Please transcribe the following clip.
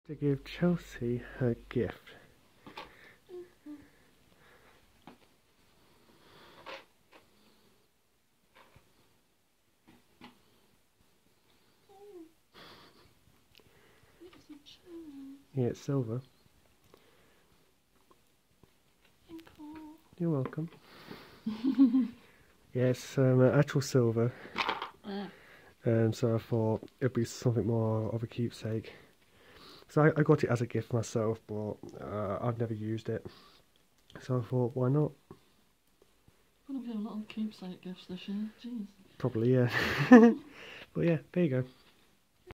To give Chelsea her gift. Yeah, it's silver. You're welcome. Yeah, it's actual silver. So I thought it'd be something more of a keepsake. So I got it as a gift myself, but I've never used it. So I thought, why not? Gonna be a lot of keepsake gifts this year, jeez. Probably, yeah. But yeah, there you go.